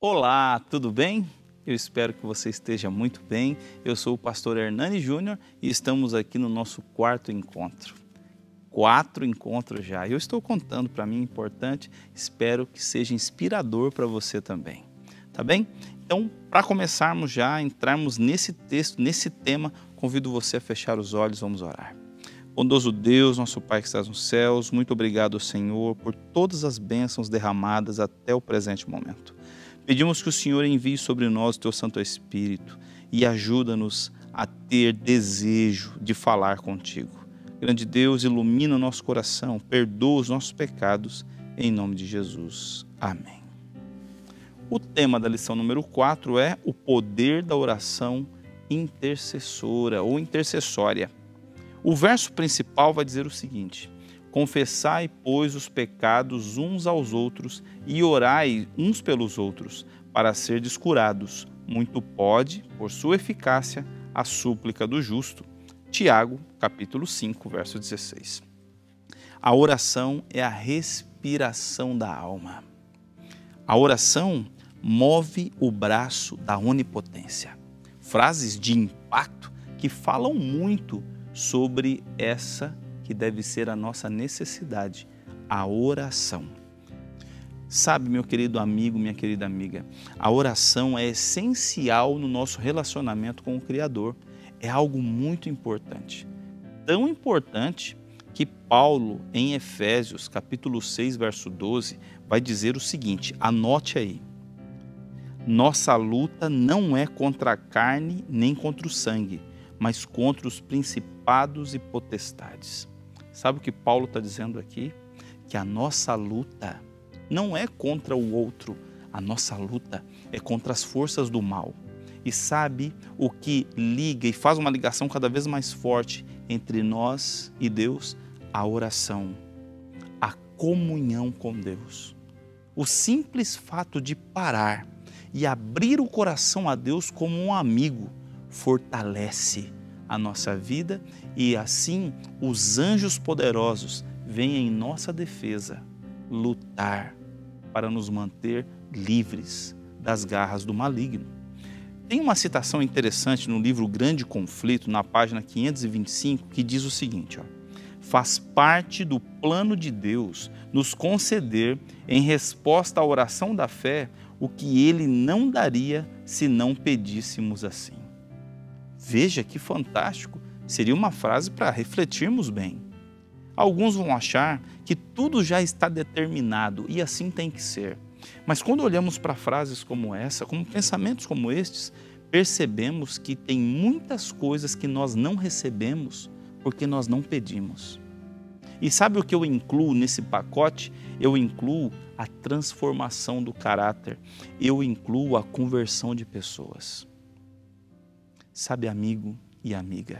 Olá, tudo bem? Eu espero que você esteja muito bem. Eu sou o pastor Hernani Júnior e estamos aqui no nosso quarto encontro. 4 encontros já. Eu estou contando, para mim é importante, espero que seja inspirador para você também. Tá bem? Então, para começarmos já, entrarmos nesse texto, nesse tema, convido você a fechar os olhos, vamos orar. Bondoso Deus, nosso Pai que estás nos céus, muito obrigado, Senhor, por todas as bênçãos derramadas até o presente momento. Pedimos que o Senhor envie sobre nós o Teu Santo Espírito e ajuda-nos a ter desejo de falar contigo. Grande Deus, ilumina o nosso coração, perdoa os nossos pecados, em nome de Jesus. Amém. O tema da lição número 4 é o poder da oração intercessora ou intercessória. O verso principal vai dizer o seguinte: confessai, pois, os pecados uns aos outros e orai uns pelos outros, para serdes curados. Muito pode, por sua eficácia, a súplica do justo. Tiago, capítulo 5, verso 16. A oração é a respiração da alma. A oração move o braço da onipotência. Frases de impacto que falam muito sobre essa que deve ser a nossa necessidade, a oração. Sabe, meu querido amigo, minha querida amiga, a oração é essencial no nosso relacionamento com o Criador. É algo muito importante. Tão importante que Paulo, em Efésios, capítulo 6, verso 12, vai dizer o seguinte, anote aí. Nossa luta não é contra a carne nem contra o sangue, mas contra os principados e potestades. Sabe o que Paulo está dizendo aqui? Que a nossa luta não é contra o outro, a nossa luta é contra as forças do mal. E sabe o que liga e faz uma ligação cada vez mais forte entre nós e Deus? A oração, a comunhão com Deus. O simples fato de parar e abrir o coração a Deus como um amigo fortalece a nossa vida e assim os anjos poderosos vêm em nossa defesa lutar para nos manter livres das garras do maligno. Tem uma citação interessante no livro Grande Conflito, na página 525, que diz o seguinte, faz parte do plano de Deus nos conceder, em resposta à oração da fé, o que Ele não daria se não pedíssemos assim. Veja que fantástico, seria uma frase para refletirmos bem. Alguns vão achar que tudo já está determinado e assim tem que ser. Mas quando olhamos para frases como essa, como pensamentos como estes, percebemos que tem muitas coisas que nós não recebemos porque nós não pedimos. E sabe o que eu incluo nesse pacote? Eu incluo a transformação do caráter, eu incluo a conversão de pessoas. Sabe, amigo e amiga,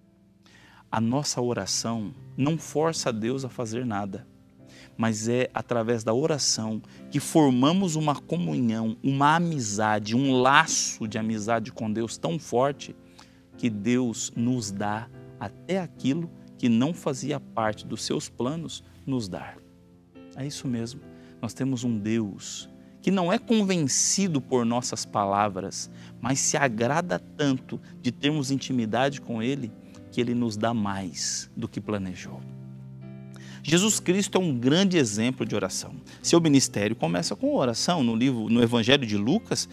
a nossa oração não força Deus a fazer nada, mas é através da oração que formamos uma comunhão, uma amizade, um laço de amizade com Deus tão forte que Deus nos dá até aquilo que não fazia parte dos seus planos nos dar. É isso mesmo, nós temos um Deus que não é convencido por nossas palavras, mas se agrada tanto de termos intimidade com Ele, que Ele nos dá mais do que planejou. Jesus Cristo é um grande exemplo de oração. Seu ministério começa com oração. No Evangelho de Lucas,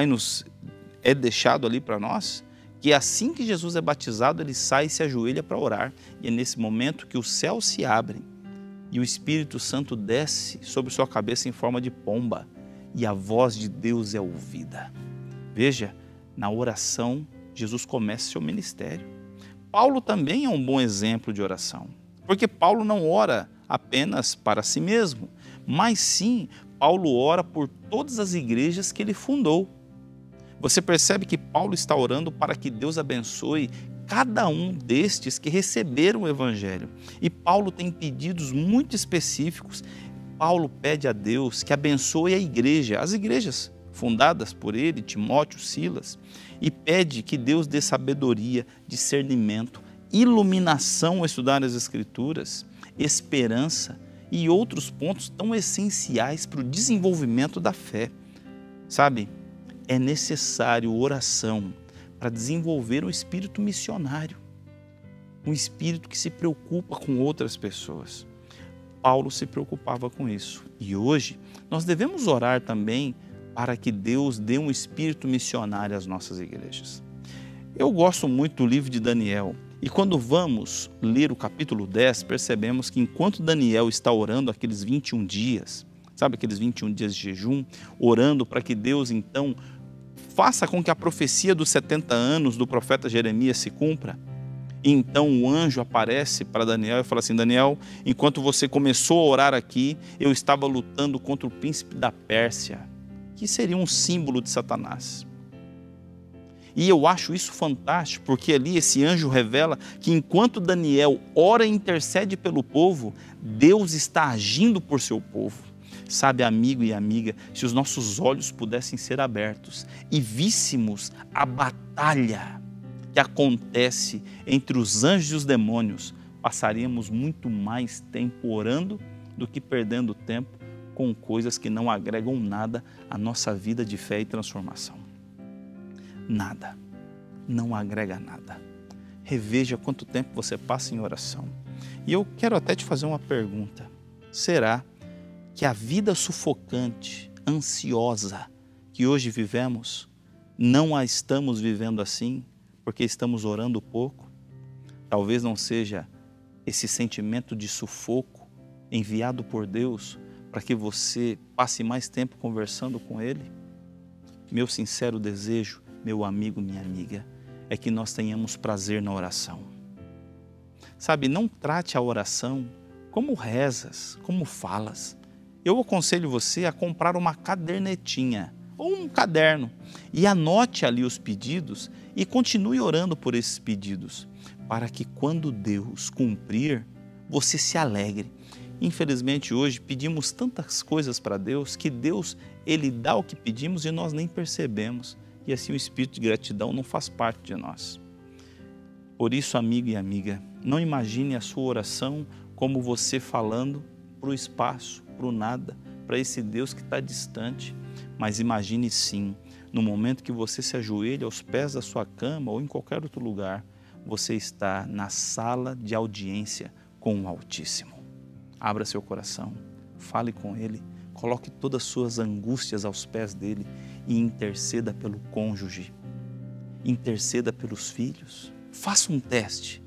é deixado ali para nós que assim que Jesus é batizado, Ele sai e se ajoelha para orar. E é nesse momento que os céus se abrem e o Espírito Santo desce sobre sua cabeça em forma de pomba e a voz de Deus é ouvida. Veja, na oração, Jesus começa seu ministério. Paulo também é um bom exemplo de oração, porque Paulo não ora apenas para si mesmo, mas sim, Paulo ora por todas as igrejas que ele fundou. Você percebe que Paulo está orando para que Deus abençoe cada um destes que receberam o Evangelho. E Paulo tem pedidos muito específicos. Paulo pede a Deus que abençoe a igreja, as igrejas fundadas por ele, Timóteo, Silas, e pede que Deus dê sabedoria, discernimento, iluminação ao estudar as Escrituras, esperança e outros pontos tão essenciais para o desenvolvimento da fé. Sabe, é necessário oração para desenvolver um espírito missionário, um espírito que se preocupa com outras pessoas. Paulo se preocupava com isso. E hoje nós devemos orar também para que Deus dê um espírito missionário às nossas igrejas. Eu gosto muito do livro de Daniel. E quando vamos ler o capítulo 10, percebemos que enquanto Daniel está orando aqueles 21 dias, sabe aqueles 21 dias de jejum, orando para que Deus então faça com que a profecia dos 70 anos do profeta Jeremias se cumpra. E então o anjo aparece para Daniel e fala assim: Daniel, enquanto você começou a orar aqui, eu estava lutando contra o príncipe da Pérsia, que seria um símbolo de Satanás. E eu acho isso fantástico, porque ali esse anjo revela que enquanto Daniel ora e intercede pelo povo, Deus está agindo por seu povo. Sabe, amigo e amiga, se os nossos olhos pudessem ser abertos e víssemos a batalha que acontece entre os anjos e os demônios, passaríamos muito mais tempo orando do que perdendo tempo com coisas que não agregam nada à nossa vida de fé e transformação. Nada, não agrega nada. Reveja quanto tempo você passa em oração. E eu quero até te fazer uma pergunta: será que a vida sufocante, ansiosa que hoje vivemos, não a estamos vivendo assim porque estamos orando pouco? Talvez não seja esse sentimento de sufoco enviado por Deus para que você passe mais tempo conversando com Ele? Meu sincero desejo, meu amigo, minha amiga, é que nós tenhamos prazer na oração. Sabe, não trate a oração como rezas, como falas. Eu aconselho você a comprar uma cadernetinha ou um caderno e anote ali os pedidos e continue orando por esses pedidos, para que quando Deus cumprir, você se alegre. Infelizmente hoje pedimos tantas coisas para Deus que Deus, Ele dá o que pedimos e nós nem percebemos. E assim o espírito de gratidão não faz parte de nós. Por isso, amigo e amiga, não imagine a sua oração como você falando para o espaço, para o nada, para esse Deus que está distante. Mas imagine sim, no momento que você se ajoelha aos pés da sua cama ou em qualquer outro lugar, você está na sala de audiência com o Altíssimo. Abra seu coração, fale com Ele, coloque todas as suas angústias aos pés dEle e interceda pelo cônjuge, interceda pelos filhos. Faça um teste,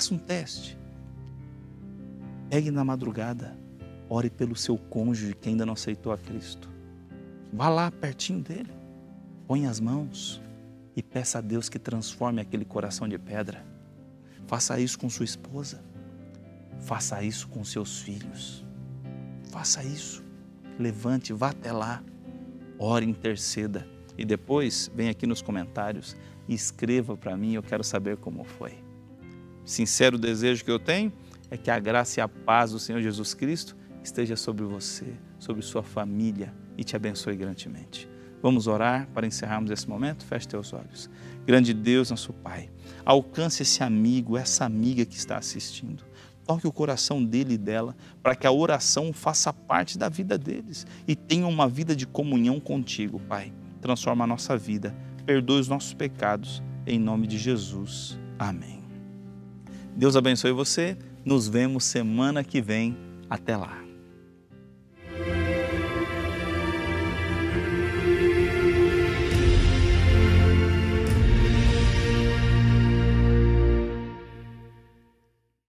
Pegue na madrugada, ore pelo seu cônjuge que ainda não aceitou a Cristo. Vá lá pertinho dele, põe as mãos e peça a Deus que transforme aquele coração de pedra. Faça isso com sua esposa, faça isso com seus filhos, faça isso. Levante, vá até lá, ore, interceda e depois vem aqui nos comentários e escreva para mim, eu quero saber como foi. Sincero desejo que eu tenho é que a graça e a paz do Senhor Jesus Cristo esteja sobre você, sobre sua família e te abençoe grandemente. Vamos orar para encerrarmos esse momento? Feche teus olhos. Grande Deus, nosso Pai, alcance esse amigo, essa amiga que está assistindo. Toque o coração dele e dela, para que a oração faça parte da vida deles e tenham uma vida de comunhão contigo, Pai. Transforma a nossa vida, perdoe os nossos pecados, em nome de Jesus. Amém. Deus abençoe você, nos vemos semana que vem. Até lá.